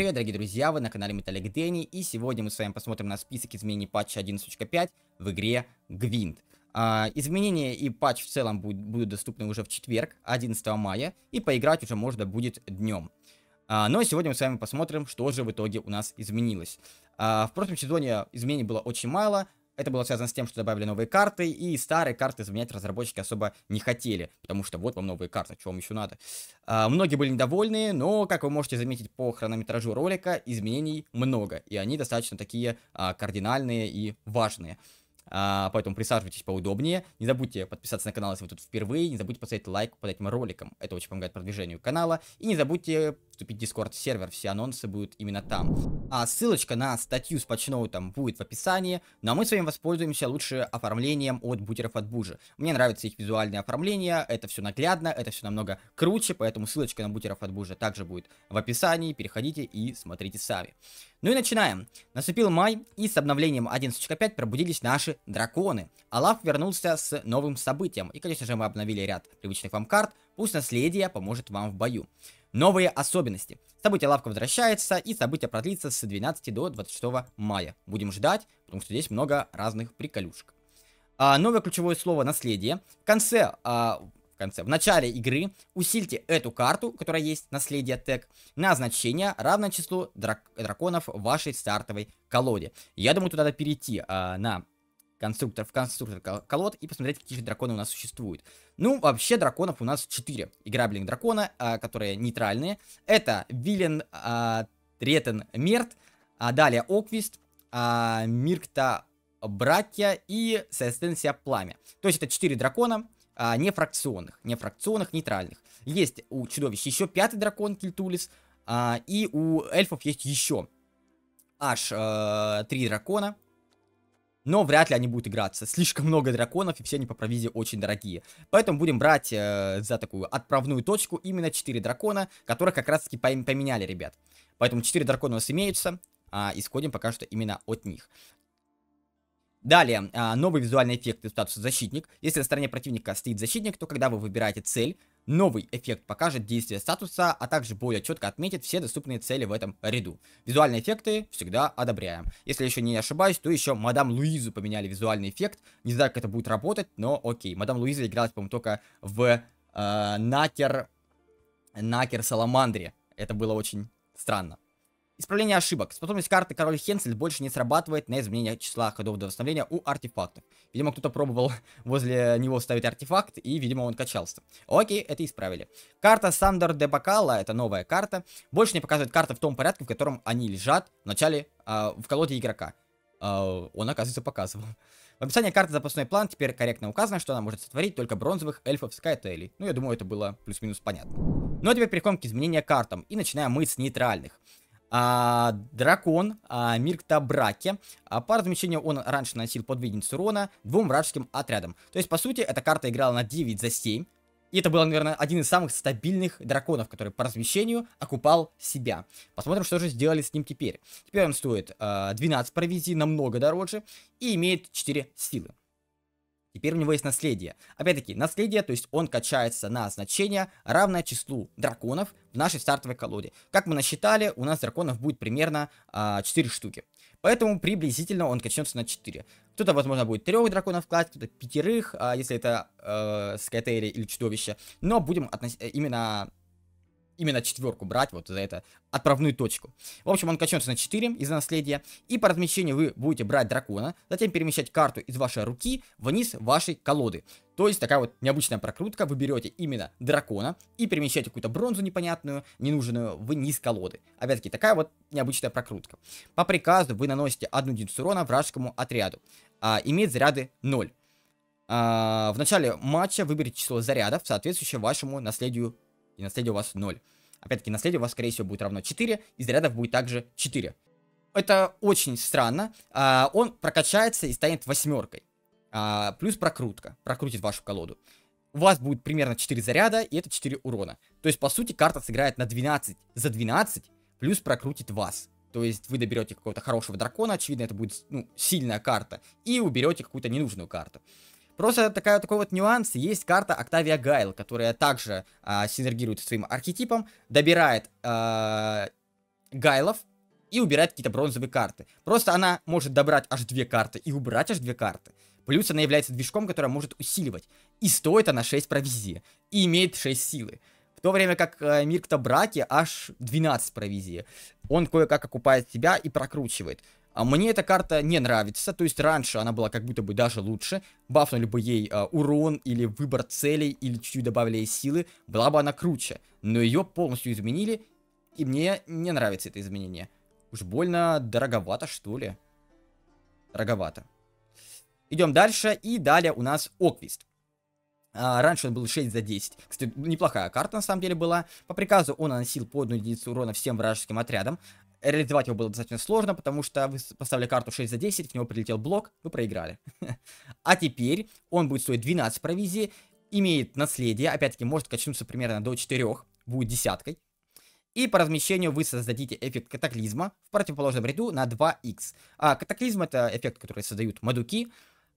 Всем привет, дорогие друзья, вы на канале Металлик Дэнни, и сегодня мы с вами посмотрим на список изменений патча 11.5 в игре Гвинт. Изменения и патч в целом будут доступны уже в четверг, 11 мая, и поиграть уже можно будет днем. Но сегодня мы с вами посмотрим, что же в итоге у нас изменилось. В прошлом сезоне изменений было очень мало. Это было связано с тем, что добавили новые карты, и старые карты заменять разработчики особо не хотели, потому что вот вам новые карты, что вам еще надо. Многие были недовольны, но, как вы можете заметить по хронометражу ролика, изменений много, и они достаточно такие кардинальные и важные. Поэтому присаживайтесь поудобнее. Не забудьте подписаться на канал, если вы тут впервые. Не забудьте поставить лайк под этим роликом. Это очень помогает продвижению канала. И не забудьте вступить в Discord сервер. Все анонсы будут именно там. Ссылочка на статью с патчноутом будет в описании. Ну а мы с вами воспользуемся лучше оформлением от бутеров от Бужи. Мне нравится их визуальное оформление. Это все наглядно, это все намного круче. Поэтому ссылочка на бутеров от Бужи также будет в описании. Переходите и смотрите сами. Ну и начинаем. Наступил май, и с обновлением 11.5 пробудились наши драконы. Олаф вернулся с новым событием, и, конечно же, мы обновили ряд привычных вам карт. Пусть наследие поможет вам в бою. Новые особенности. Событие Лавка возвращается, и событие продлится с 12 до 26 мая. Будем ждать, потому что здесь много разных приколюшек. Новое ключевое слово наследие. В начале игры усильте эту карту, которая есть, наследие тег, на значение, равное числу драконов в вашей стартовой колоде. Я думаю, туда надо перейти в конструктор колод и посмотреть, какие же драконы у нас существуют. Ну, вообще, драконов у нас 4 играбельных дракона, которые нейтральные. Это Вилен, Ретен, Мерт, далее Оквист, Миркта, Братья и Сестенсия Пламя. То есть это 4 дракона. Нефракционных, нейтральных. Есть у чудовищ еще 5-й дракон Кильтулис, и у эльфов есть еще аж 3 дракона, но вряд ли они будут играться. Слишком много драконов, и все они по провизии очень дорогие. Поэтому будем брать за такую отправную точку именно 4 дракона, которых как раз таки поменяли, ребят. Поэтому 4 дракона у нас имеются, исходим пока что именно от них. Далее, новый визуальный эффект из статуса защитник. Если на стороне противника стоит защитник, то когда вы выбираете цель, новый эффект покажет действие статуса, а также более четко отметит все доступные цели в этом ряду. Визуальные эффекты всегда одобряем. Если я еще не ошибаюсь, то еще Мадам Луизу поменяли визуальный эффект. Не знаю, как это будет работать, но окей. Мадам Луиза игралась, по-моему, только в Накер Саламандре. Это было очень странно. Исправление ошибок. Способность карты Король Хенсель больше не срабатывает на изменение числа ходов до восстановления у артефактов. Видимо, кто-то пробовал возле него ставить артефакт, и, видимо, он качался. Окей, это исправили. Карта Сандер де Бакала, это новая карта, больше не показывает карты в том порядке, в котором они лежат в начале, в колоде игрока. Он, оказывается, показывал. В описании карты запасной план теперь корректно указано, что она может сотворить только бронзовых эльфов Скайтейлей. Ну, я думаю, это было плюс-минус понятно. Ну, а теперь переходим к изменениям картам, и начинаем мы с нейтральных. Дракон Миркта Браке. По размещению он раньше наносил под единицу урона 2 вражеским отрядам. То есть, по сути, эта карта играла на 9 за 7. И это был, наверное, один из самых стабильных драконов, который по размещению окупал себя. Посмотрим, что же сделали с ним теперь. Теперь он стоит 12 провизий, намного дороже, и имеет 4 силы. Теперь у него есть наследие. Опять-таки, наследие, то есть он качается на значение, равное числу драконов в нашей стартовой колоде. Как мы насчитали, у нас драконов будет примерно 4 штуки. Поэтому приблизительно он качнется на 4. Кто-то, возможно, будет 3 драконов класть, кто-то 5, если это Скайтейли или чудовище. Но будем именно 4 брать вот за это отправную точку. В общем, он качнется на 4 из-за наследия. И по размещению вы будете брать дракона, затем перемещать карту из вашей руки вниз вашей колоды. То есть такая вот необычная прокрутка. Вы берете именно дракона и перемещаете какую-то бронзу непонятную, ненужную, вниз колоды. Опять-таки, такая вот необычная прокрутка. По приказу вы наносите 1 единицу урона вражескому отряду. Имеет заряды 0. В начале матча выберите число зарядов, соответствующее вашему наследию. И наследие у вас 0. Опять-таки, наследие у вас, скорее всего, будет равно 4, и зарядов будет также 4. Это очень странно. Он прокачается и станет 8. Плюс прокрутка. Прокрутит вашу колоду. У вас будет примерно 4 заряда, и это 4 урона. То есть, по сути, карта сыграет на 12 за 12, плюс прокрутит вас. То есть, вы доберете какого-то хорошего дракона, очевидно, это будет сильная карта, и уберете какую-то ненужную карту. Просто такой вот нюанс. Есть карта Октавия Гайл, которая также синергирует с своим архетипом, добирает гайлов и убирает какие-то бронзовые карты. Просто она может добрать аж 2 карты и убрать аж 2 карты. Плюс она является движком, который может усиливать. И стоит она 6 провизии. И имеет 6 силы. В то время как Миркта Браки аж 12 провизии. Он кое-как окупает себя и прокручивает. А мне эта карта не нравится, то есть раньше она была как будто бы даже лучше. Бафнули бы ей урон или выбор целей, или чуть-чуть добавили ей силы, была бы она круче. Но ее полностью изменили, и мне не нравится это изменение. Уж больно дороговато, что ли. Дороговато. Идем дальше, и далее у нас Оквист. Раньше он был 6 за 10. Кстати, неплохая карта на самом деле была. По приказу он наносил по 1 единицу урона всем вражеским отрядам. Реализовать его было достаточно сложно, потому что вы поставили карту 6 за 10, в него прилетел блок, вы проиграли. А теперь он будет стоить 12 провизии, имеет наследие, опять-таки может качнуться примерно до 4, будет десяткой. И по размещению вы создадите эффект катаклизма в противоположном ряду на 2х. Катаклизм это эффект, который создают мадуки.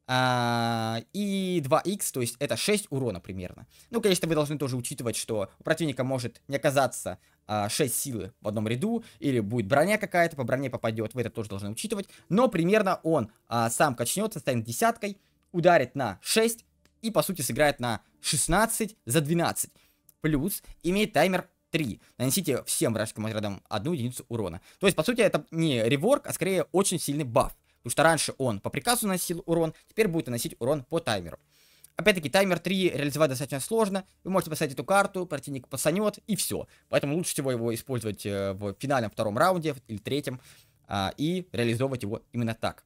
И 2х, то есть это 6 урона примерно. Ну, конечно, вы должны тоже учитывать, что у противника может не оказаться 6 силы в одном ряду, или будет броня какая-то, по броне попадет, вы это тоже должны учитывать. Но примерно он сам качнется, станет десяткой, ударит на 6 и, по сути, сыграет на 16 за 12. Плюс имеет таймер 3. Нанесите всем вражеским отрядам 1 единицу урона. То есть, по сути, это не реворк, а скорее очень сильный баф. Потому что раньше он по приказу наносил урон, теперь будет наносить урон по таймеру. Опять-таки, таймер 3 реализовать достаточно сложно. Вы можете поставить эту карту, противник пасанет, и все. Поэтому лучше всего его использовать в финальном 2-м раунде или 3-м. И реализовывать его именно так.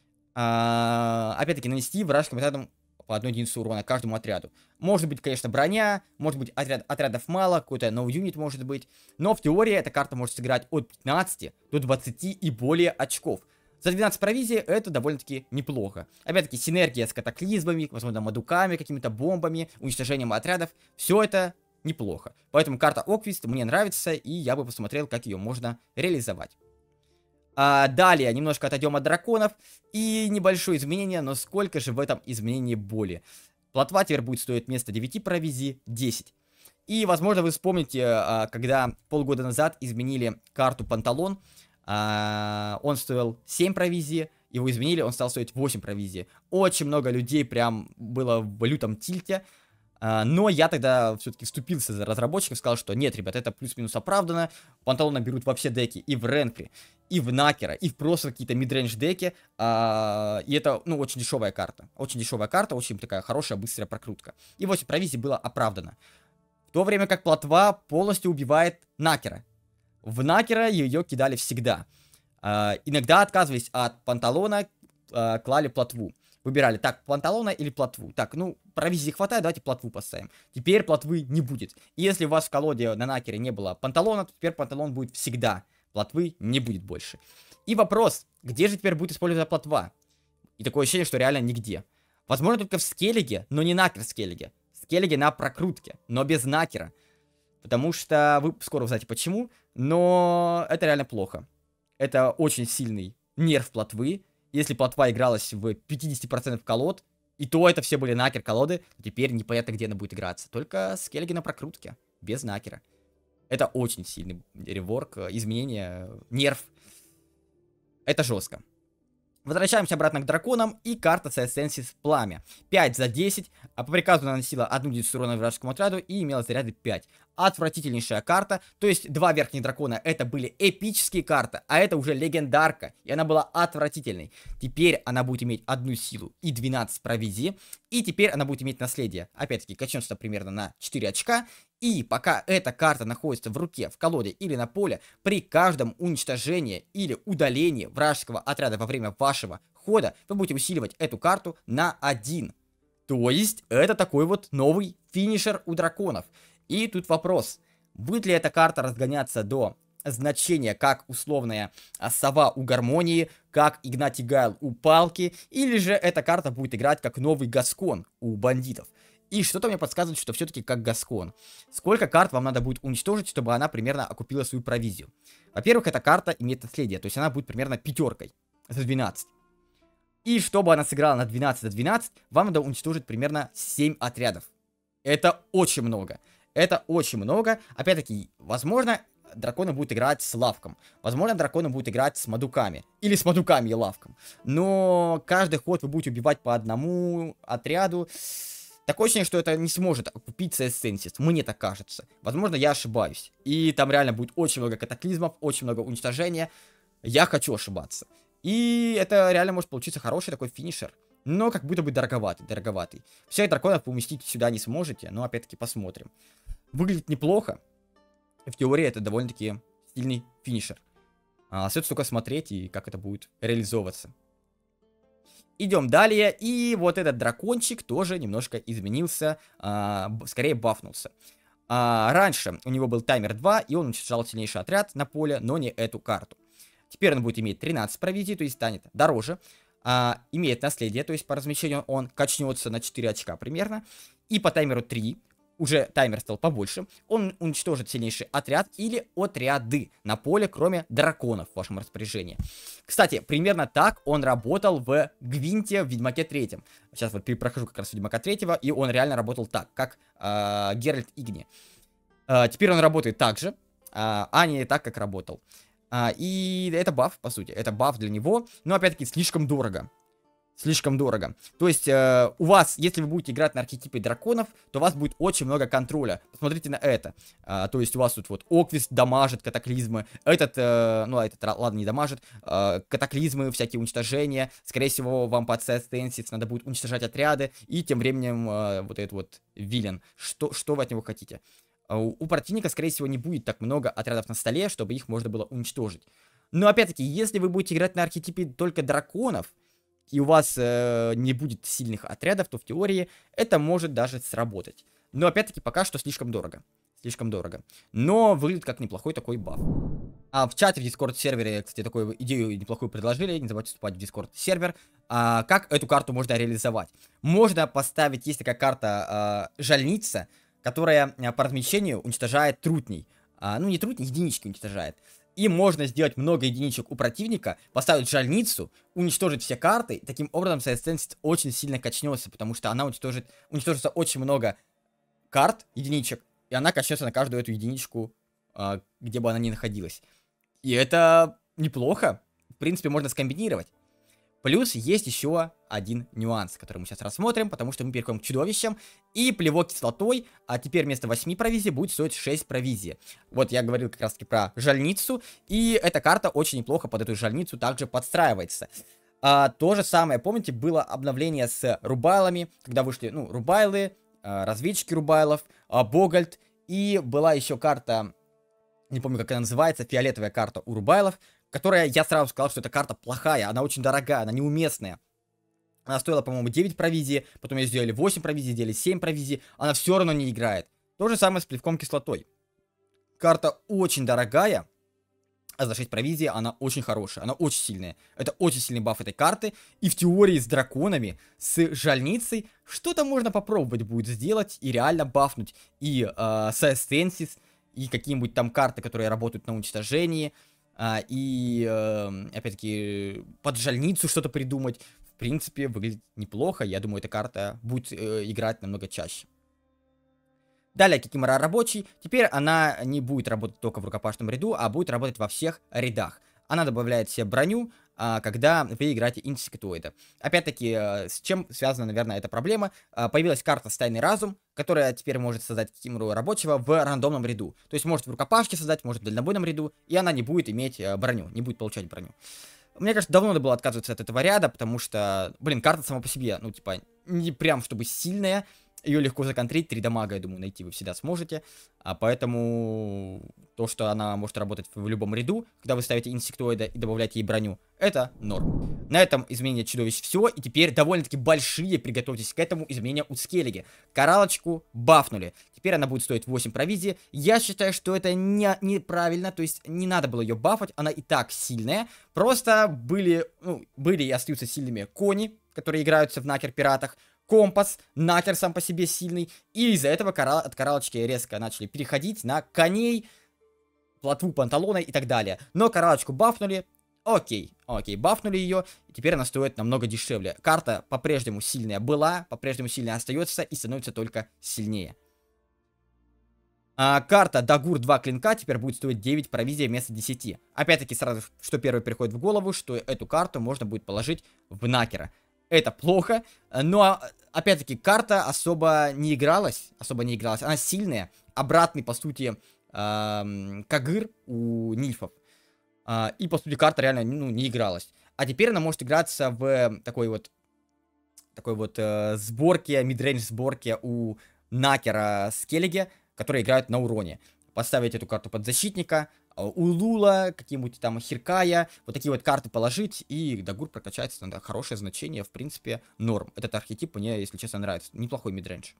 Опять-таки, нанести вражеским отрядам по 1 единицу урона каждому отряду. Может быть, конечно, броня, может быть, отрядов мало, какой-то no-unit может быть. Но в теории эта карта может сыграть от 15 до 20 и более очков. За 12 провизий это довольно-таки неплохо. Опять-таки, синергия с катаклизмами, возможно, мадуками, какими-то бомбами, уничтожением отрядов. Все это неплохо. Поэтому карта Оквист мне нравится, и я бы посмотрел, как ее можно реализовать. Далее немножко отойдем от драконов. И небольшое изменение, но сколько же в этом изменении боли. Плотва теперь будет стоить вместо 9 провизий 10. И, возможно, вы вспомните, когда полгода назад изменили карту Панталон. Он стоил 7 провизии, его изменили, он стал стоить 8 провизии. Очень много людей прям было в лютом тильте. Но я тогда все-таки вступился за разработчиков, сказал, что нет, ребят, это плюс-минус оправдано. Панталона берут во все деки, и в Ренкри, и в Накера, и в просто какие-то мидрейндж деки. И это, ну, очень дешевая карта. Очень дешевая карта, очень такая хорошая, быстрая прокрутка. И 8 провизий было оправдано. В то время как плотва полностью убивает Накера. В Накера ее кидали всегда. Иногда отказывались от Панталона, клали плотву. Выбирали, так, Панталона или плотву. Так, ну, провизии хватает, давайте плотву поставим. Теперь плотвы не будет. И если у вас в колоде на Накере не было Панталона, то теперь Панталон будет всегда. Плотвы не будет больше. И вопрос, где же теперь будет использоваться плотва? И такое ощущение, что реально нигде. Возможно, только в Скеллиге, но не Накер в Скеллиге. Скеллиге на прокрутке, но без Накера. Потому что вы скоро узнаете почему, но это реально плохо. Это очень сильный нерв плотвы. Если плотва игралась в 50% колод, и то это все были Накер колоды, то теперь непонятно, где она будет играться. Только Скеллиги на прокрутке, без Накера. Это очень сильный реворк, изменение, нерв. Это жестко. Возвращаемся обратно к драконам, и карта Сенсис Пламя. 5 за 10, а по приказу наносила 1 единицу урона вражескому отряду и имела заряды 5. Отвратительнейшая карта, то есть 2 верхних дракона это были эпические карты, а это уже легендарка, и она была отвратительной. Теперь она будет иметь 1 силу и 12 провизии, и теперь она будет иметь наследие. Опять-таки, качнется примерно на 4 очка. И пока эта карта находится в руке, в колоде или на поле, при каждом уничтожении или удалении вражеского отряда во время вашего хода, вы будете усиливать эту карту на 1. То есть, это такой вот новый финишер у драконов. И тут вопрос, будет ли эта карта разгоняться до значения, как условная сова у гармонии, как Игнатий Гайл у палки, или же эта карта будет играть как новый Гаскон у бандитов. И что-то мне подсказывает, что все-таки как Гаскон. Сколько карт вам надо будет уничтожить, чтобы она примерно окупила свою провизию? Во-первых, эта карта имеет наследие, то есть она будет примерно 5 за 12. И чтобы она сыграла на 12 за 12, вам надо уничтожить примерно 7 отрядов. Это очень много. Это очень много. Опять-таки, возможно, драконы будут играть с лавком. Возможно, драконы будут играть с мадуками. Или с мадуками и лавком. Но каждый ход вы будете убивать по одному отряду. Такое ощущение, что это не сможет окупиться эссенсис. Мне так кажется. Возможно, я ошибаюсь. И там реально будет очень много катаклизмов, очень много уничтожения. Я хочу ошибаться. И это реально может получиться хороший такой финишер. Но как будто бы дороговатый. Всех драконов поместить сюда не сможете, но опять-таки посмотрим. Выглядит неплохо. В теории это довольно-таки сильный финишер. Остается только смотреть и как это будет реализовываться. Идем далее. И вот этот дракончик тоже немножко изменился. Скорее бафнулся. Раньше у него был таймер 2, и он уничтожал сильнейший отряд на поле, но не эту карту. Теперь он будет иметь 13 провизий, то есть станет дороже. Имеет наследие, то есть по размещению он качнется на 4 очка примерно. И по таймеру 3, уже таймер стал побольше, он уничтожит сильнейший отряд или отряды на поле, кроме драконов в вашем распоряжении. Кстати, примерно так он работал в Гвинте в Ведьмаке 3. Сейчас вот прохожу как раз Ведьмака 3, и он реально работал так, как Геральт Игни. Теперь он работает так же, а не так, как работал. И это баф, по сути, это баф для него, но опять-таки слишком дорого. Слишком дорого. То есть у вас, если вы будете играть на архетипе драконов, то у вас будет очень много контроля. Посмотрите на это. То есть у вас тут вот Оквист дамажит, катаклизмы. Этот, ладно, не дамажит. Катаклизмы, всякие уничтожения. Скорее всего, вам под Сенсис надо будет уничтожать отряды. И тем временем вот этот вот Вилен. Что вы от него хотите? У противника, скорее всего, не будет так много отрядов на столе, чтобы их можно было уничтожить. Но, опять-таки, если вы будете играть на архетипе только драконов, и у вас не будет сильных отрядов, то в теории это может даже сработать. Но, опять-таки, пока что слишком дорого. Слишком дорого. Но выглядит как неплохой такой баф. В чате в Discord сервере, кстати, такую идею неплохую предложили. Не забывайте вступать в Discord сервер. Как эту карту можно реализовать? Можно поставить, есть такая карта Жальница, которая по размещению уничтожает трутней. Ну, не трутней, единички уничтожает. И можно сделать много единичек у противника, поставить жальницу, уничтожить все карты. И таким образом Сенсис очень сильно качнется, потому что она уничтожится очень много карт, единичек, и она качнется на каждую эту единичку, где бы она ни находилась. И это неплохо. В принципе, можно скомбинировать. Плюс есть еще один нюанс, который мы сейчас рассмотрим, потому что мы переходим к чудовищам. И плевок кислотой, а теперь вместо 8 провизий будет стоить 6 провизий. Вот я говорил как раз таки про жальницу, и эта карта очень неплохо под эту жальницу также подстраивается. То же самое, помните, было обновление с рубайлами, когда вышли, ну, рубайлы, разведчики рубайлов, Богальд, и была еще карта, не помню, как она называется, фиолетовая карта у рубайлов, которая, я сразу сказал, что эта карта плохая, она очень дорогая, она неуместная. Она стоила, по-моему, 9 провизий, потом ее сделали 8 провизий, сделали 7 провизий, она все равно не играет. То же самое с плевком кислотой. Карта очень дорогая, а за 6 провизий она очень хорошая, она очень сильная. Это очень сильный баф этой карты, и в теории с драконами, с жальницей, что-то можно попробовать будет сделать и реально бафнуть. И Сенсис, и какие-нибудь там карты, которые работают на уничтожении, опять-таки, под жальницу что-то придумать. В принципе, выглядит неплохо. Я думаю, эта карта будет играть намного чаще. Далее, Кикимора рабочий. Теперь она не будет работать только в рукопашном ряду, а будет работать во всех рядах. Она добавляет себе броню, когда вы играете инсектоида. Опять-таки, с чем связана, наверное, эта проблема? Появилась карта Стайный Разум, которая теперь может создать Кикимору рабочего в рандомном ряду. То есть может в рукопашке создать, может в дальнобойном ряду, и она не будет иметь броню, не будет получать броню. Мне кажется, давно надо было отказываться от этого ряда, потому что, блин, карта сама по себе, ну, типа, не прям чтобы сильная. Ее легко законтрить, 3 дамага, я думаю, найти вы всегда сможете. Поэтому то, что она может работать в любом ряду, когда вы ставите инсектоида и добавляете ей броню, это норм. На этом изменение чудовищ все. И теперь довольно-таки большие, приготовьтесь к этому, изменения у Скеллиги. Кораллочку бафнули. Теперь она будет стоить 8 провизий. Я считаю, что это неправильно, то есть не надо было ее бафать, она и так сильная. Просто были и остаются сильными кони, которые играются в Накер-пиратах. Компас, Накер сам по себе сильный, и из-за этого от кораллочки резко начали переходить на коней, плотву панталона и так далее. Но кораллочку бафнули, окей, бафнули ее, и теперь она стоит намного дешевле. Карта по-прежнему сильная была, по-прежнему сильная остается и становится только сильнее. Карта Дагур 2 клинка теперь будет стоить 9 провизий вместо 10. Опять-таки, сразу, что первое приходит в голову, что эту карту можно будет положить в Накера. Это плохо, но, опять-таки, карта особо не игралась. Она сильная. Обратный, по сути, Кагыр у Нильфов. И, по сути, карта реально, ну, не игралась. А теперь она может играться в такой вот сборке, мидрейндж сборке у Накера Скеллиге, которые играют на уроне. Поставить эту карту под защитника, у Лула, какие-нибудь там Хиркая, вот такие вот карты положить, и Дагур прокачается на хорошее значение, в принципе, норм. Этот архетип мне, если честно, нравится. Неплохой мидрейндж.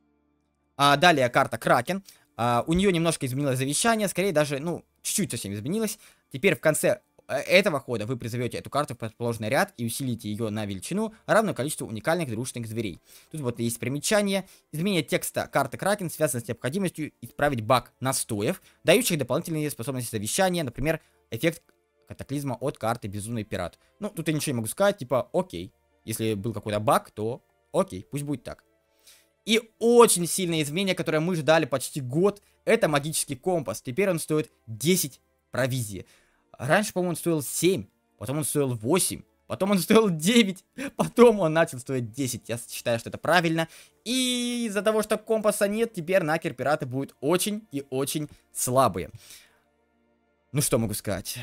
Далее карта Кракен. У нее немножко изменилось завещание, скорее даже, ну, чуть-чуть совсем изменилось. Теперь в конце этого хода вы призовете эту карту в противоположный ряд и усилите ее на величину, равную количеству уникальных дружественных зверей. Тут вот есть примечание. Изменение текста карты Кракен связано с необходимостью исправить баг настоев, дающих дополнительные способности завещания, например, эффект катаклизма от карты Безумный Пират. Ну, тут я ничего не могу сказать, типа, окей. Если был какой-то баг, то окей, пусть будет так. И очень сильное изменение, которое мы ждали почти год, это магический компас. Теперь он стоит 10 провизии. Раньше, по-моему, он стоил 7, потом он стоил 8, потом он стоил 9, потом он начал стоить 10. Я считаю, что это правильно. И из-за того, что компаса нет, теперь Накер пираты будут очень и очень слабые. Ну что могу сказать?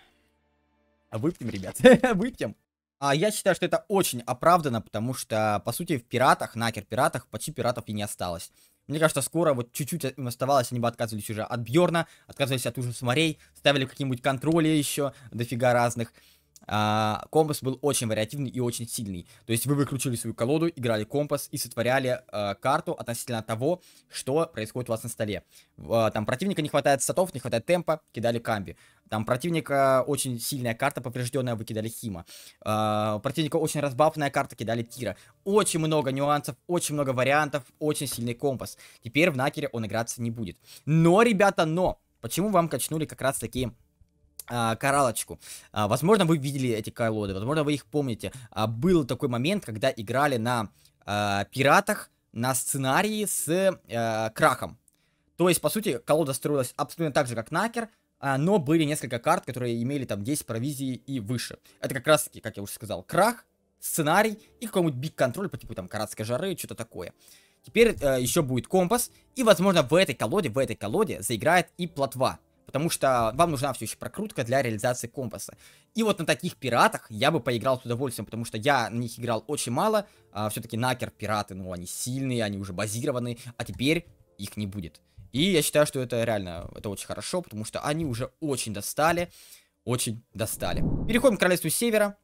Выпьем, ребят, выпьем. Я считаю, что это очень оправдано, потому что, по сути, в пиратах, Накер пиратах, почти пиратов и не осталось. Мне кажется, скоро вот чуть-чуть им оставалось, они бы отказывались уже от Бьорна, отказывались от ужаса морей, ставили какие-нибудь контроли еще, дофига разных. Компас был очень вариативный и очень сильный. То есть вы выключили свою колоду, играли компас и сотворяли карту относительно того, что происходит у вас на столе. Там противника не хватает статов, не хватает темпа, кидали камби. Там противника очень сильная карта поврежденная, вы кидали Хима. Противника очень разбафная карта, кидали Тира. Очень много нюансов, очень много вариантов, очень сильный компас. Теперь в Накере он играться не будет. Но, ребята, почему вам качнули как раз такие кораллочку? Возможно, вы видели эти колоды, возможно, вы их помните. Был такой момент, когда играли на пиратах, на сценарии с крахом. То есть, по сути, колода строилась абсолютно так же, как Накер, но были несколько карт, которые имели там 10 провизий и выше. Это как раз таки, как я уже сказал, крах, сценарий и какой-нибудь биг-контроль по типу там Каратской жары, что-то такое. Теперь еще будет компас, и, возможно, в этой колоде заиграет и плотва. Потому что вам нужна все еще прокрутка для реализации компаса. И вот на таких пиратах я бы поиграл с удовольствием, потому что я на них играл очень мало. Все-таки Накер пираты, ну, они сильные, они уже базированы, а теперь их не будет. И я считаю, что это реально, это очень хорошо, потому что они уже очень достали. Переходим к Королевству Севера.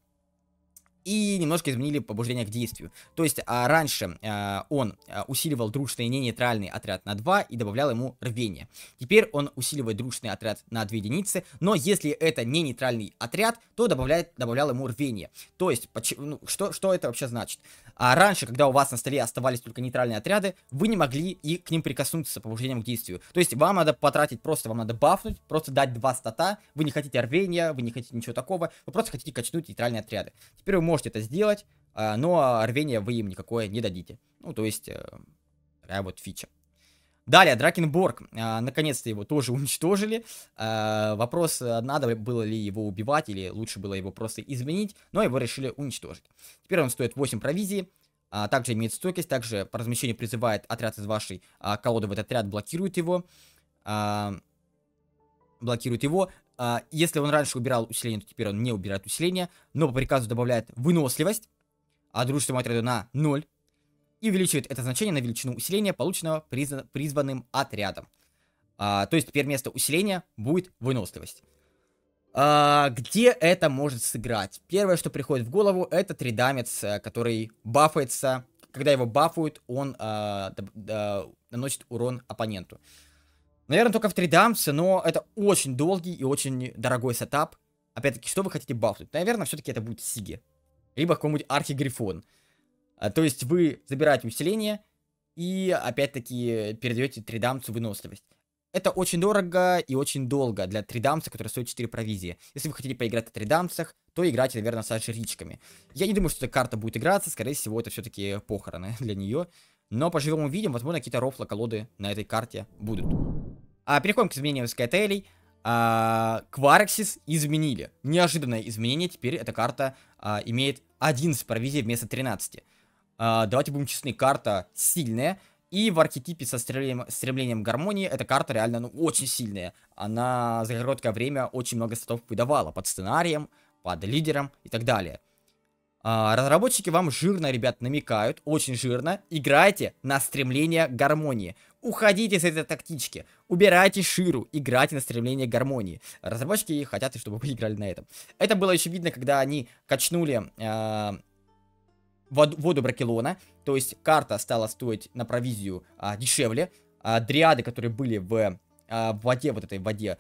И немножко изменили побуждение к действию. То есть раньше он усиливал дружный нейтральный отряд на 2 и добавлял ему рвение. Теперь он усиливает дружный отряд на 2 единицы, но если это не нейтральный отряд, то добавлял ему рвение. То есть, что это вообще значит? Раньше, когда у вас на столе оставались только нейтральные отряды, вы не могли и к ним прикоснуться с побуждением к действию. То есть вам надо потратить, вам надо бафнуть, просто дать 2 стата, вы не хотите рвения, вы не хотите ничего такого, вы просто хотите качнуть нейтральные отряды. Теперь вы можете это сделать, но рвения вы им никакое не дадите. Ну, то есть, такая вот фича. Далее, Дракенборг. Наконец-то его тоже уничтожили. Вопрос, надо было ли его убивать, или лучше было его просто изменить, но его решили уничтожить. Теперь он стоит 8 провизии, также имеет стойкость, также по размещению призывает отряд из вашей колоды в этот отряд, блокирует его. Если он раньше убирал усиление, то теперь он не убирает усиление, но по приказу добавляет выносливость, а дружественному отряду на 0. И увеличивает это значение на величину усиления, полученного призванным отрядом. То есть теперь вместо усиления будет выносливость. Где это может сыграть? Первое, что приходит в голову, это 3-дамец, который бафается. Когда его бафуют, он наносит урон оппоненту. Наверное, только в 3-дамце, но это очень долгий и очень дорогой сетап. Опять-таки, что вы хотите бафнуть? Наверное, все-таки это будет Сиги. Либо какой-нибудь Архигрифон. То есть вы забираете усиление и опять-таки передаете 3-дамцу выносливость. Это очень дорого и очень долго для 3-дамца, который стоит 4 провизии. Если вы хотите поиграть на 3-дамцах, то играйте, наверное, с жричками. Я не думаю, что эта карта будет играться, скорее всего, это все-таки похороны для нее. Но поживем увидим, возможно, какие-то рофлы колоды на этой карте будут. Переходим к изменениям Скайтейлей. Квараксис изменили. Неожиданное изменение. Теперь эта карта имеет 11 провизий вместо 13. Давайте будем честны, карта сильная. И в архетипе со стремлением к гармонии эта карта реально, ну, очень сильная. Она за короткое время очень много статов выдавала под сценарием, под лидером и так далее. Разработчики вам жирно, ребят, намекают, очень жирно. Играйте на стремление к гармонии. Уходите с этой тактички. Убирайте Ширу, играйте на стремление к гармонии. Разработчики хотят, чтобы вы играли на этом. Это было еще видно, когда они качнули воду Бракелона. То есть карта стала стоить на провизию дешевле. Дриады, которые были в воде, вот этой воде,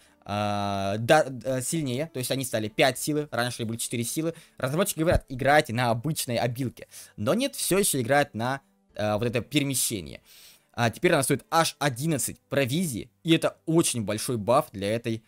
сильнее. То есть они стали 5 силы, раньше были 4 силы. Разработчики говорят, играйте на обычной обилке. Но нет, все еще играют на вот это перемещение. Теперь она стоит аж 11 провизии. И это очень большой баф для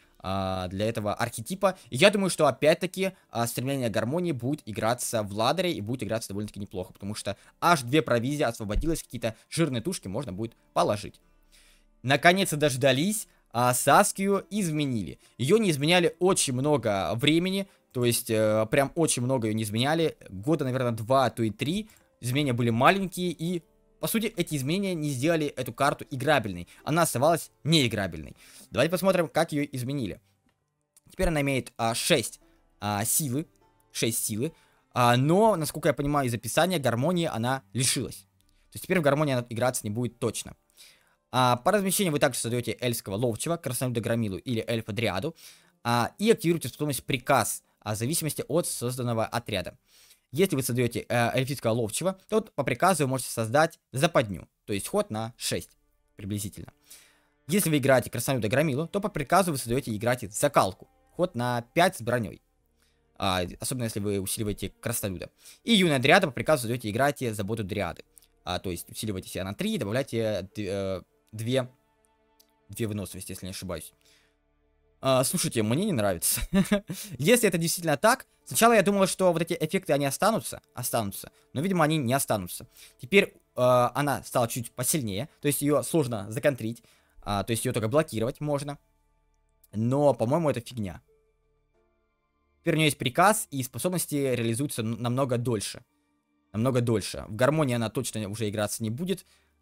этого архетипа. И я думаю, что опять-таки стремление к гармонии будет играться в ладере и будет играться довольно-таки неплохо. Потому что аж 2 провизии освободилось, какие-то жирные тушки можно будет положить. Наконец-то дождались. Саскию изменили. Ее не изменяли очень много времени. То есть прям очень много ее не изменяли. Года, наверное, 2, а то и 3. Изменения были маленькие и... По сути, эти изменения не сделали эту карту играбельной. Она оставалась неиграбельной. Давайте посмотрим, как ее изменили. Теперь она имеет 6 силы. 6 силы. Но, насколько я понимаю из описания, гармонии она лишилась. То есть теперь в гармонии она играться не будет точно. По размещению вы также создаете эльфского ловчего, краснолюда громилу или эльфа дриаду. И активируете способность приказ в зависимости от созданного отряда. Если вы создаете эльфийского ловчего, то по приказу вы можете создать западню, то есть ход на 6 приблизительно. Если вы играете краснолюда громилу, то по приказу вы создаете и играете закалку, ход на 5 с броней. Особенно если вы усиливаете краснолюда. И юная дриада по приказу создаете и играете заботу дриады. То есть усиливаете себя на 3 и добавляете 2 выносливости, если не ошибаюсь. Слушайте, мне не нравится. Если это действительно так, сначала я думал, что вот эти эффекты, они останутся, но, видимо, они не останутся. Теперь она стала чуть посильнее, то есть ее сложно законтрить, то есть ее только блокировать можно. Но, по-моему, это фигня. Теперь у нее есть приказ, и способности реализуются намного дольше. Намного дольше. В гармонии она точно уже играться не будет.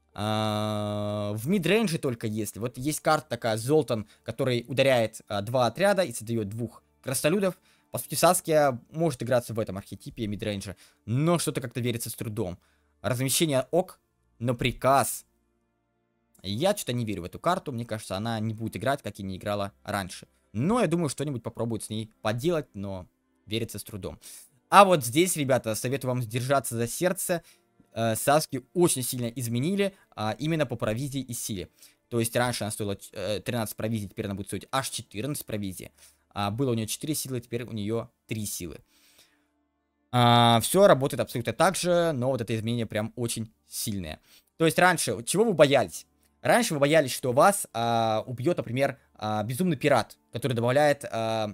В мидрейнже только если. Вот есть карта такая, Золтан, который ударяет 2 отряда и создает 2 краснолюдов. По сути, Саския может играться в этом архетипе мидрейнджа, но что-то как-то верится с трудом. Размещение ок, но приказ. Я что-то не верю в эту карту. Мне кажется, она не будет играть, как и не играла раньше. Но я думаю, что-нибудь попробуют с ней поделать, но верится с трудом. А вот здесь, ребята, советую вам держаться за сердце. Саскию очень сильно изменили, именно по провизии и силе. То есть раньше она стоила 13 провизий, теперь она будет стоить аж 14 провизий. Было у нее 4 силы, теперь у нее 3 силы. Все работает абсолютно так же, но вот это изменение прям очень сильное. То есть раньше, чего вы боялись? Раньше вы боялись, что вас убьет, например, безумный пират, который добавляет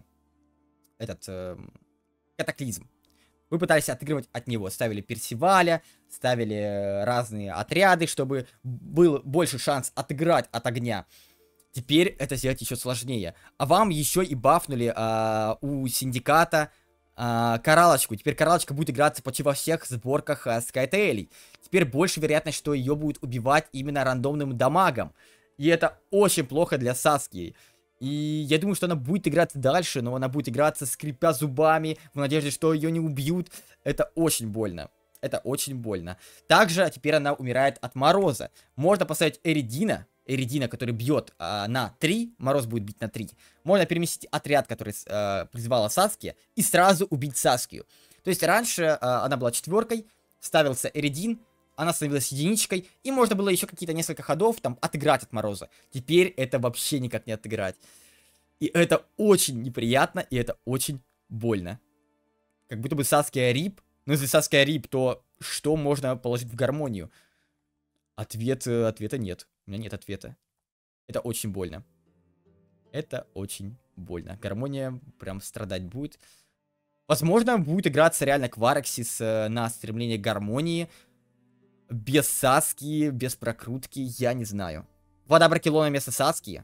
катаклизм. Вы пытались отыгрывать от него, ставили Персиваля, ставили разные отряды, чтобы был больше шанс отыграть от огня. Теперь это сделать еще сложнее. А вам еще и бафнули у Синдиката Кораллочку. Теперь Кораллочка будет играться почти во всех сборках Скайтейлей. Теперь больше вероятность, что ее будет убивать именно рандомным дамагом. И это очень плохо для Саскии. И я думаю, что она будет играться дальше, но она будет играться, скрипя зубами, в надежде, что ее не убьют. Это очень больно. Это очень больно. Также теперь она умирает от мороза. Можно поставить Эридина, который бьет на 3, мороз будет бить на 3. Можно переместить отряд, который призвала Саския, и сразу убить Саскию. То есть раньше она была 4, ставился Эридин, она становилась единичкой, и можно было еще какие-то несколько ходов там отыграть от мороза. Теперь это вообще никак не отыграть. И это очень неприятно, и это очень больно. Как будто бы Саския рип. Но если Саския рип, то что можно положить в гармонию? Ответа нет. У меня нет ответа. Это очень больно. Это очень больно. Гармония прям страдать будет. Возможно, будет играться реально Квараксис на стремление к гармонии. Без Саски, без прокрутки, я не знаю. Вода Бракелона вместо Саски.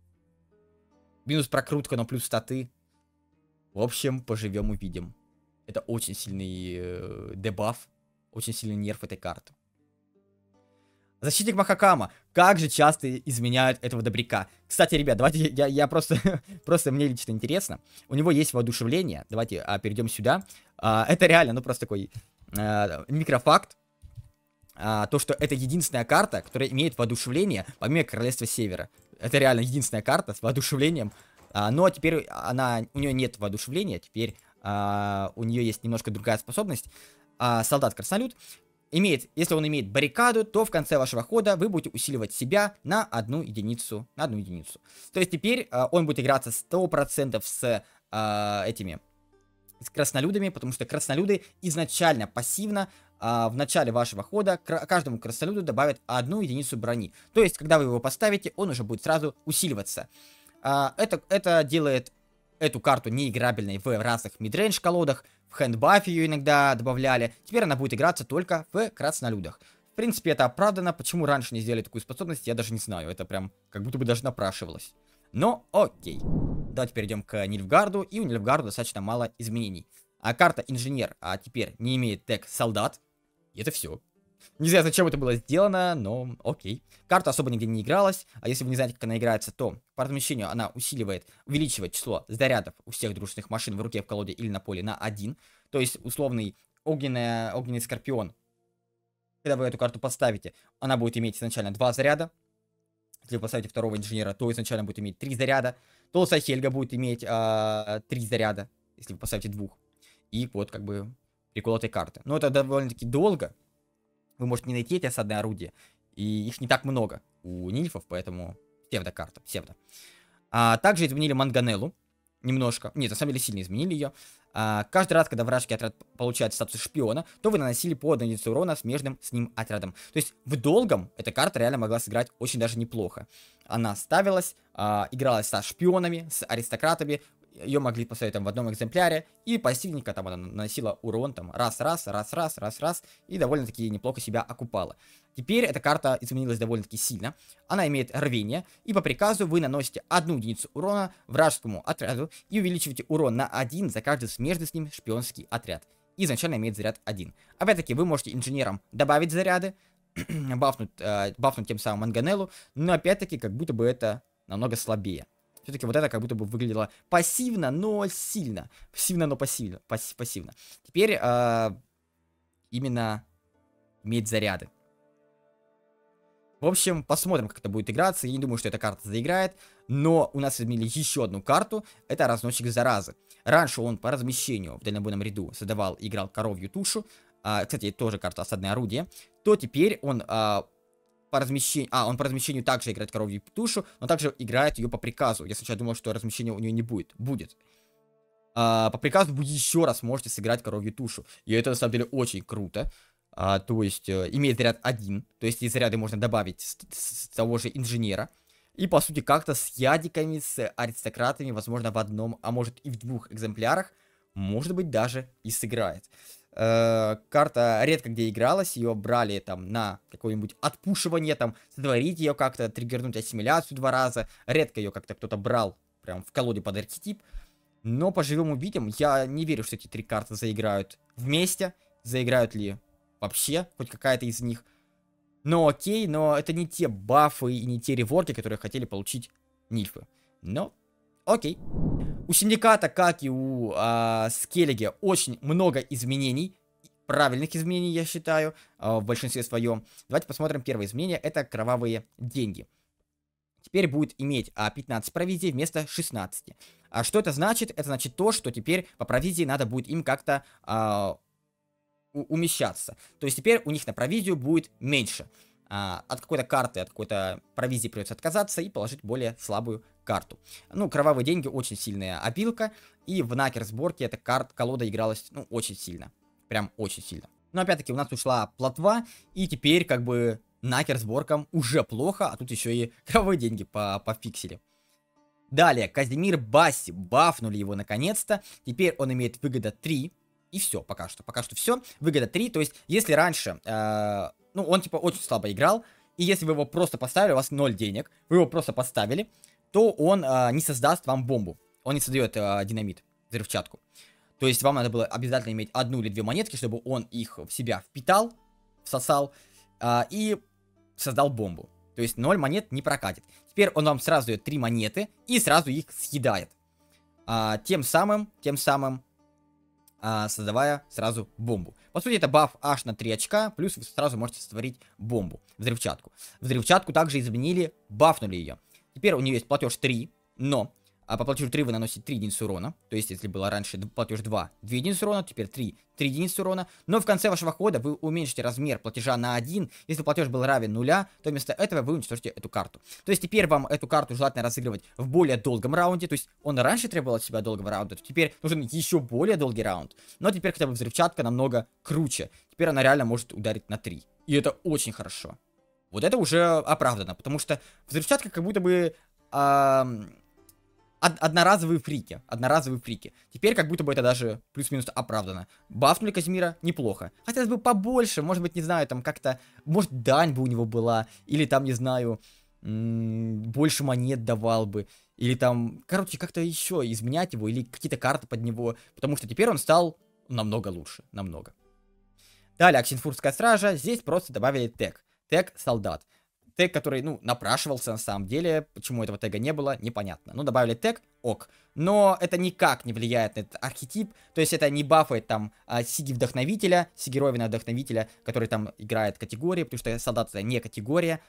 Минус прокрутка, но плюс статы. В общем, поживем увидим. Это очень сильный дебаф. Очень сильный нерв этой карты. Защитник Махакама. Как же часто изменяют этого добряка. Кстати, ребят, давайте я просто... просто мне лично интересно. У него есть воодушевление. Давайте перейдем сюда. Это реально, ну просто такой микрофакт. То, что это единственная карта, которая имеет воодушевление, помимо Королевства Севера. Это реально единственная карта с воодушевлением. Но теперь у нее нет воодушевления. Теперь у нее есть немножко другая способность. Солдат-краснолюд. Если он имеет баррикаду, то в конце вашего хода вы будете усиливать себя на одну единицу. То есть теперь он будет играться 100% с краснолюдами, потому что краснолюды изначально пассивно в начале вашего хода каждому краснолюду добавят одну единицу брони. То есть, когда вы его поставите, он уже будет сразу усиливаться. Это делает эту карту неиграбельной в разных мидрейндж колодах. В хэндбафе ее иногда добавляли. Теперь она будет играться только в краснолюдах. В принципе, это оправдано. Почему раньше не сделали такую способность, я даже не знаю. Это прям как будто бы даже напрашивалось. Но окей. Давайте перейдем к Нильфгарду. И у Нильфгарда достаточно мало изменений. Карта инженер теперь не имеет тег солдат. И это все. Не знаю, зачем это было сделано, но окей. Карта особо нигде не игралась. А если вы не знаете, как она играется, то по размещению она увеличивает число зарядов у всех дружественных машин в руке, в колоде или на поле на 1. То есть условный огненный скорпион. Когда вы эту карту поставите, она будет иметь изначально 2 заряда. Если вы поставите второго инженера, то изначально будет иметь 3 заряда. Толстая Хельга будет иметь 3 заряда, если вы поставите 2. И вот как бы прикол этой карты. Но это довольно-таки долго. Вы можете не найти эти осадные орудия. И их не так много у нильфов, поэтому псевдокарта, псевдо. Также изменили Манганеллу. Немножко. Нет, на самом деле сильно изменили ее. Каждый раз, когда вражеский отряд получает статус шпиона, то вы наносили по 1 единицу урона смежным с ним отрядом. То есть в долгом эта карта реально могла сыграть очень даже неплохо. Она ставилась, игралась со шпионами, с аристократами. Ее могли поставить там в одном экземпляре. И пассивненько там она наносила урон там раз. И довольно-таки неплохо себя окупала. Теперь эта карта изменилась довольно-таки сильно. Она имеет рвение. И по приказу вы наносите 1 единицу урона вражескому отряду. И увеличиваете урон на 1 за каждый смежный с ним шпионский отряд. И изначально имеет заряд 1. Опять-таки вы можете инженерам добавить заряды. бафнуть тем самым Манганеллу. Но опять-таки как будто бы это намного слабее. Все-таки вот это как будто бы выглядело пассивно, но сильно. Пассивно, но пассивно. Теперь именно иметь заряды. В общем, посмотрим, как это будет играться. Я не думаю, что эта карта заиграет. Но у нас изменили еще одну карту. Это разносчик заразы. Раньше он по размещению в дальнобойном ряду создавал и играл коровью тушу. Кстати, тоже карта осадное орудие. То теперь он... по размещению также играет коровью тушу, но также играет ее по приказу. Я сначала думал, что размещения у нее не будет. Будет. По приказу вы еще раз можете сыграть коровью тушу. И это на самом деле очень круто. То есть имеет заряд 1. То есть эти заряды можно добавить с того же инженера. И по сути как-то с ядиками, с аристократами, возможно в одном, а может и в 2 экземплярах, может быть даже и сыграет. Карта редко где игралась, ее брали там на какое-нибудь отпушивание, там, сотворить ее как-то, триггернуть ассимиляцию 2 раза. Редко ее как-то кто-то брал прям в колоде под архетип. Но поживем увидим. Я не верю, что эти 3 карты заиграют вместе. Заиграют ли вообще хоть какая-то из них. Но окей, но это не те бафы и не те реворки, которые хотели получить нильфы. Но окей. У Синдиката, как и у Скеллиги, очень много изменений. Правильных изменений, я считаю, в большинстве своем. Давайте посмотрим первое изменение. Это кровавые деньги. Теперь будет иметь 15 провизий вместо 16. Что это значит? Это значит то, что теперь по провизии надо будет им как-то умещаться. То есть теперь у них на провизию будет меньше. От какой-то карты, от какой-то провизии придется отказаться и положить более слабую карту. Ну, кровавые деньги очень сильная обилка. И в Накер сборке эта колода игралась, ну, очень сильно. Прям очень сильно. Но опять-таки у нас ушла плотва. И теперь как бы Накер сборкам уже плохо. А тут еще и кровавые деньги пофиксили. Далее, Казимир Басси. Бафнули его наконец-то. Теперь он имеет выгода 3. И все, пока что все. Выгода 3, то есть, если раньше, Ну, он, типа, очень слабо играл. И если вы его просто поставили, у вас 0 денег, вы его просто поставили, то он не создаст вам бомбу. Он не создает динамит, взрывчатку. То есть вам надо было обязательно иметь 1 или 2 монетки, чтобы он их в себя впитал, всосал и создал бомбу. То есть 0 монет не прокатит. Теперь он вам сразу дает 3 монеты и сразу их съедает. Тем самым создавая сразу бомбу. По сути, это баф аж на 3 очка, плюс вы сразу можете сотворить бомбу, взрывчатку. Взрывчатку также изменили, бафнули ее. Теперь у нее есть платеж 3, но по платежу 3 вы наносите 3 единицы урона. То есть, если было раньше платеж 2, 2 единицы урона, теперь 3 единицы урона. Но в конце вашего хода вы уменьшите размер платежа на 1. Если платеж был равен 0, то вместо этого вы уничтожите эту карту. То есть, теперь вам эту карту желательно разыгрывать в более долгом раунде. То есть, он раньше требовал от себя долгого раунда, то теперь нужен еще более долгий раунд. Но теперь хотя бы взрывчатка намного круче. Теперь она реально может ударить на 3. И это очень хорошо. Вот это уже оправдано, потому что взрывчатка как будто бы... Одноразовые фрики. Теперь как будто бы это даже плюс-минус оправдано. Бафнули Казимира неплохо. Хотелось бы побольше, может быть, не знаю, там как-то... Может, дань бы у него была. Или там, не знаю, больше монет давал бы. Или там, короче, как-то еще изменять его. Или какие-то карты под него. Потому что теперь он стал намного лучше. Намного. Далее, Оксенфуртская стража. Здесь просто добавили тег. Тег солдат. Тег, который, ну, напрашивался на самом деле. Почему этого тега не было, непонятно. Ну, добавили тег, ок. Но это никак не влияет на этот архетип. То есть это не бафает там Сиги-вдохновителя, Сиги-ровина-вдохновителя, который там играет категории, потому что солдат это не категория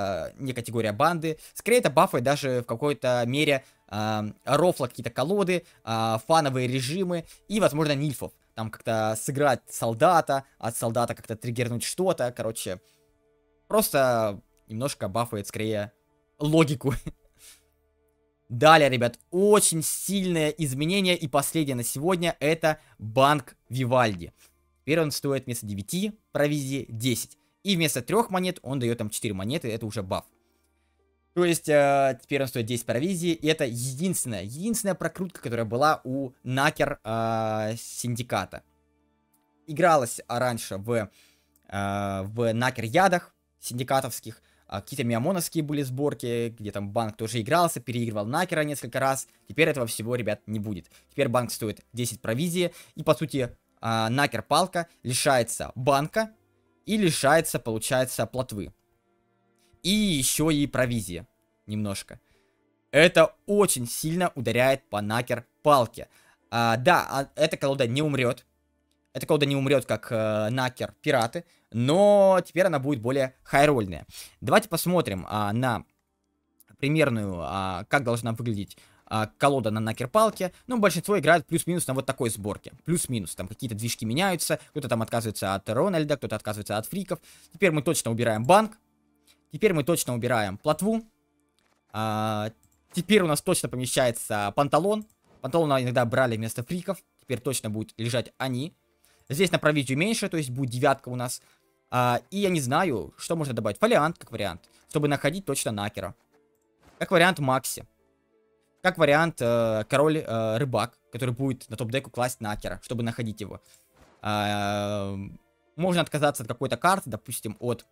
банды. Скорее это бафает даже в какой-то мере рофла, какие-то колоды, фановые режимы и, возможно, нильфов. Там как-то сыграть солдата, от солдата как-то триггернуть что-то, короче. Просто... немножко бафает, скорее, логику. Далее, ребят, очень сильное изменение. И последнее на сегодня — это банк Вивальди. Теперь он стоит вместо 9 провизии 10. И вместо 3 монет он дает там 4 монеты. Это уже баф. То есть, теперь он стоит 10 провизии. И это единственная прокрутка, которая была у Накер Синдиката. Игралась раньше в Накер ядах синдикатовских. Какие-то миамоновские были сборки, где там банк тоже игрался, переигрывал Накера несколько раз. Теперь этого всего, ребят, не будет. Теперь банк стоит 10 провизии. И, по сути, Накер-палка лишается банка и лишается, получается, плотвы. И еще и провизия немножко. Это очень сильно ударяет по Накер-палке. Да, эта колода не умрет. Эта колода не умрет, как Накер Пираты, но теперь она будет более хайрольная. Давайте посмотрим на примерную, как должна выглядеть колода на Накер-палке. Ну, большинство играет плюс-минус на вот такой сборке. Плюс-минус, там какие-то движки меняются, кто-то там отказывается от Рональда, кто-то отказывается от фриков. Теперь мы точно убираем банк. Теперь мы точно убираем плотву. Теперь у нас точно помещается панталон. Панталон иногда брали вместо фриков. Теперь точно будут лежать они. Здесь на провизию меньше, то есть будет 9 у нас. И я не знаю, что можно добавить. Фолиант, как вариант. Чтобы находить точно Накера. Как вариант Макси. Как вариант Король Рыбак, который будет на топ-деку класть Накера, чтобы находить его. Можно отказаться от какой-то карты, допустим, от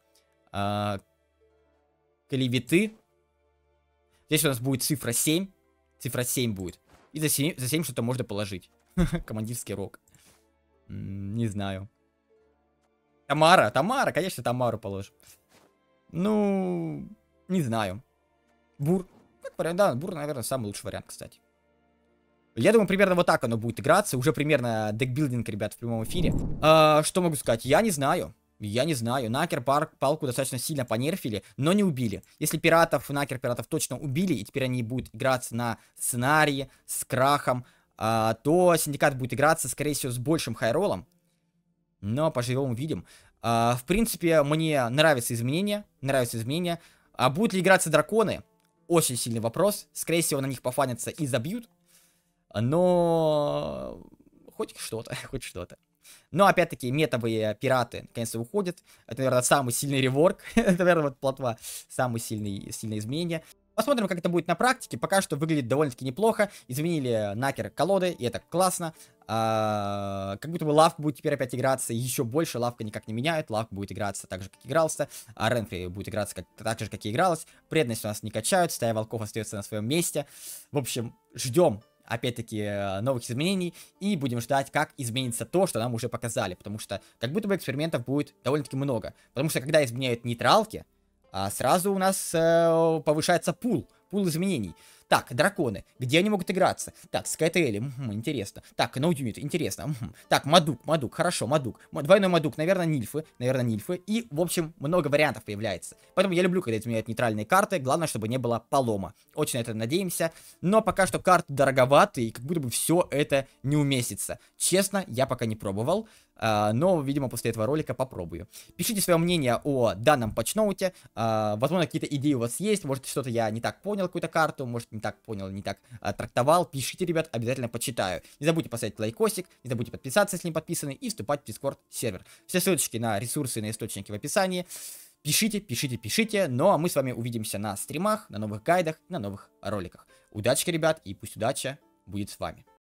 Клеветы. Здесь у нас будет цифра 7. Цифра 7 будет. И за 7 что-то можно положить. Командирский рог. Не знаю. Тамара, конечно, Тамару положим. Ну, не знаю. Бур. Как вариант, да, Бур, наверное, самый лучший вариант, кстати. Я думаю, примерно вот так оно будет играться. Уже примерно декбилдинг, ребят, в прямом эфире. Что могу сказать? Я не знаю. Накер палку достаточно сильно понерфили, но не убили. Если Накер пиратов точно убили, и теперь они будут играться на сценарии с крахом, то Синдикат будет играться, скорее всего, с большим хайролом. Но поживем увидим. В принципе, мне нравятся изменения. А будут ли играться драконы? Очень сильный вопрос. Скорее всего, на них пофанятся и забьют. Но... хоть что-то. Но, опять-таки, метовые пираты, наконец-то, уходят. Это, наверное, самый сильный реворк. Это, наверное, вот плотва. Самое сильное изменение. Посмотрим, как это будет на практике. Пока что выглядит довольно-таки неплохо. Изменили Накер колоды, и это классно. как будто бы Лавк будет теперь опять играться еще больше, Лавка никак не меняет, Лавк будет играться так же, как игрался, а Ренфри будет играться так же, как и игралось, преданность у нас не качают, стая волков остается на своем месте. В общем, ждем опять-таки новых изменений и будем ждать, как изменится то, что нам уже показали, потому что как будто бы экспериментов будет довольно-таки много, потому что когда изменяют нейтралки, сразу у нас повышается пул изменений. Так, драконы. Где они могут играться? Так, Скайтейль, интересно. Так, No Unit, интересно. Так, Мадук, хорошо, Мадук. Двойной Мадук, наверное, Нильфы. И, в общем, много вариантов появляется. Поэтому я люблю, когда изменяют нейтральные карты. Главное, чтобы не было полома. Очень на это надеемся. Но пока что карты дороговаты, и как будто бы все это не уместится. Честно, я пока не пробовал. Но, видимо, после этого ролика попробую. Пишите свое мнение о данном патчноуте. Возможно, какие-то идеи у вас есть. Может, что-то я не так понял, какую-то карту. Может, не так понял, не так трактовал. Пишите, ребят, обязательно почитаю. Не забудьте поставить лайкосик, не забудьте подписаться, если не подписаны, и вступать в Discord сервер. Все ссылочки на ресурсы и на источники в описании. Пишите. Ну, а мы с вами увидимся на стримах, на новых гайдах, на новых роликах. Удачи, ребят, и пусть удача будет с вами.